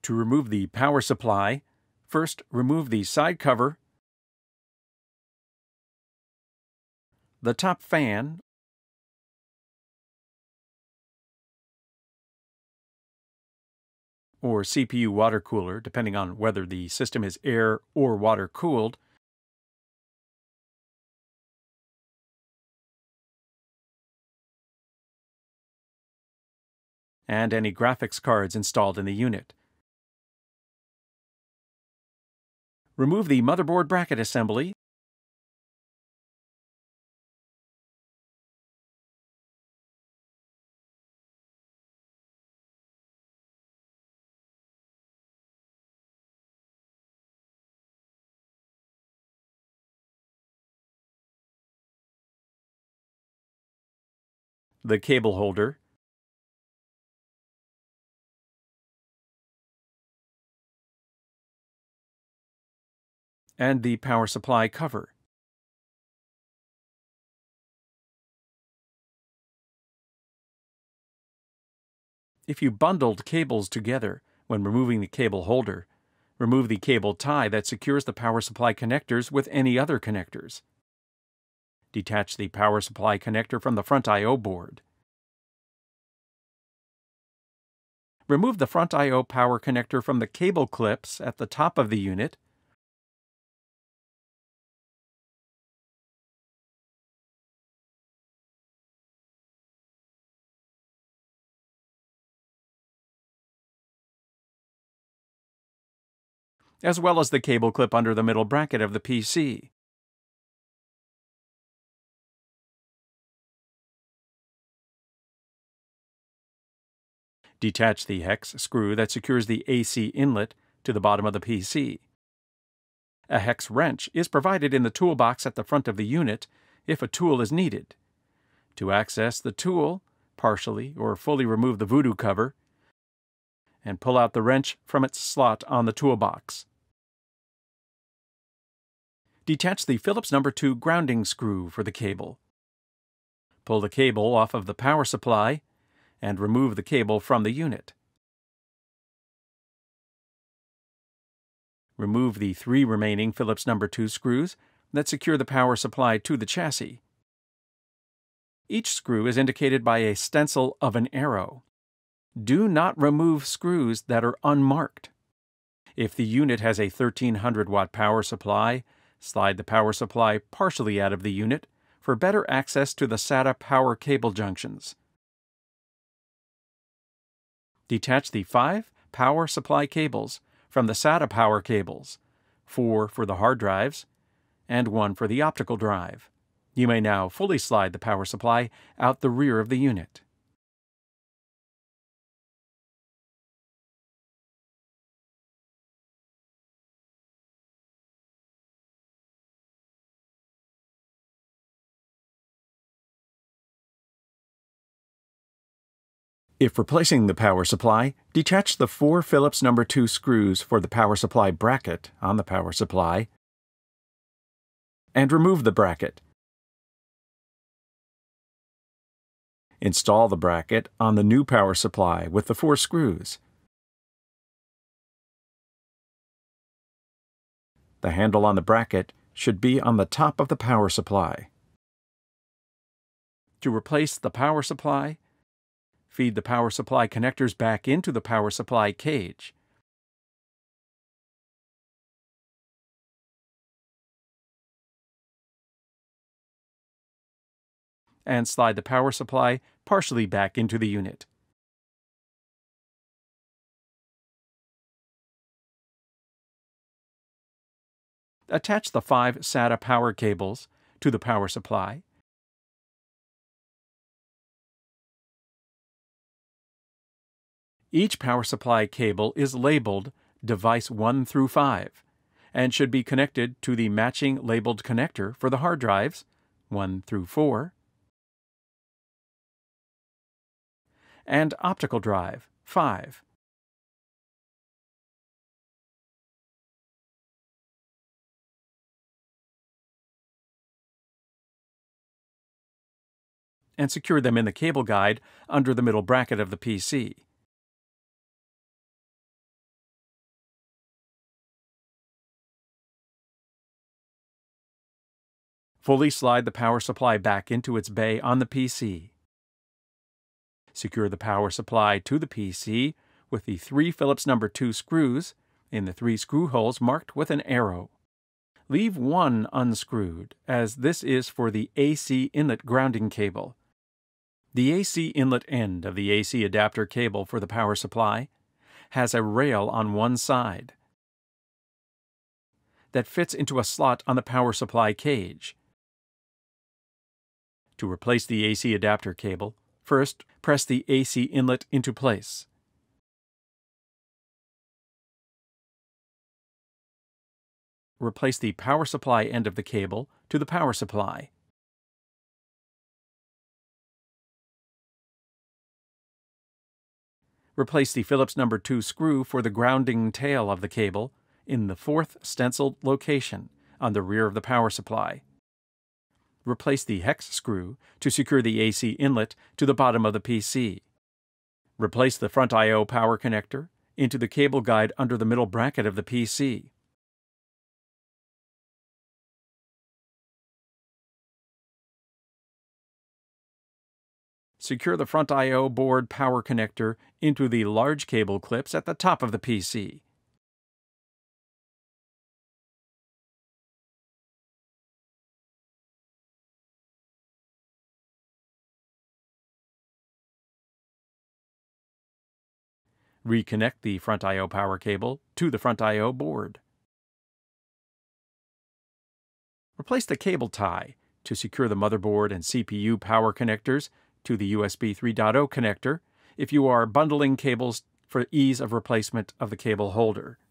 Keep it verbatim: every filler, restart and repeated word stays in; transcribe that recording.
To remove the power supply, first remove the side cover, the top fan, or C P U water cooler, depending on whether the system is air or water cooled, and any graphics cards installed in the unit. Remove the motherboard bracket assembly, the cable holder, and the power supply cover. If you bundled cables together when removing the cable holder, remove the cable tie that secures the power supply connectors with any other connectors. Detach the power supply connector from the front I O board. Remove the front I O power connector from the cable clips at the top of the unit. As well as the cable clip under the middle bracket of the P C. Detach the hex screw that secures the A C inlet to the bottom of the P C. A hex wrench is provided in the toolbox at the front of the unit if a tool is needed. To access the tool, partially or fully remove the voodoo cover and pull out the wrench from its slot on the toolbox. Detach the Phillips number two grounding screw for the cable. Pull the cable off of the power supply and remove the cable from the unit. Remove the three remaining Phillips number two screws that secure the power supply to the chassis. Each screw is indicated by a stencil of an arrow. Do not remove screws that are unmarked. If the unit has a thirteen hundred watt power supply, slide the power supply partially out of the unit for better access to the SATA power cable junctions. Detach the five power supply cables from the SATA power cables, four for the hard drives, and one for the optical drive. You may now fully slide the power supply out the rear of the unit. If replacing the power supply, detach the four Phillips number two screws for the power supply bracket on the power supply and remove the bracket. Install the bracket on the new power supply with the four screws. The handle on the bracket should be on the top of the power supply. To replace the power supply, feed the power supply connectors back into the power supply cage. And slide the power supply partially back into the unit. Attach the five SATA power cables to the power supply. Each power supply cable is labeled device one through five and should be connected to the matching labeled connector for the hard drives one through four and optical drive five. And secure them in the cable guide under the middle bracket of the P C. Fully slide the power supply back into its bay on the P C. Secure the power supply to the P C with the three Phillips number two screws in the three screw holes marked with an arrow. Leave one unscrewed, as this is for the A C inlet grounding cable. The A C inlet end of the A C adapter cable for the power supply has a rail on one side that fits into a slot on the power supply cage. To replace the A C adapter cable, first press the A C inlet into place. Replace the power supply end of the cable to the power supply. Replace the Phillips number two screw for the grounding tail of the cable in the fourth stenciled location on the rear of the power supply. Replace the hex screw to secure the A C inlet to the bottom of the P C. Replace the front I O power connector into the cable guide under the middle bracket of the P C. Secure the front I O board power connector into the large cable clips at the top of the P C. Reconnect the front I O power cable to the front I O board. Replace the cable tie to secure the motherboard and C P U power connectors to the U S B three point oh connector if you are bundling cables for ease of replacement of the cable holder.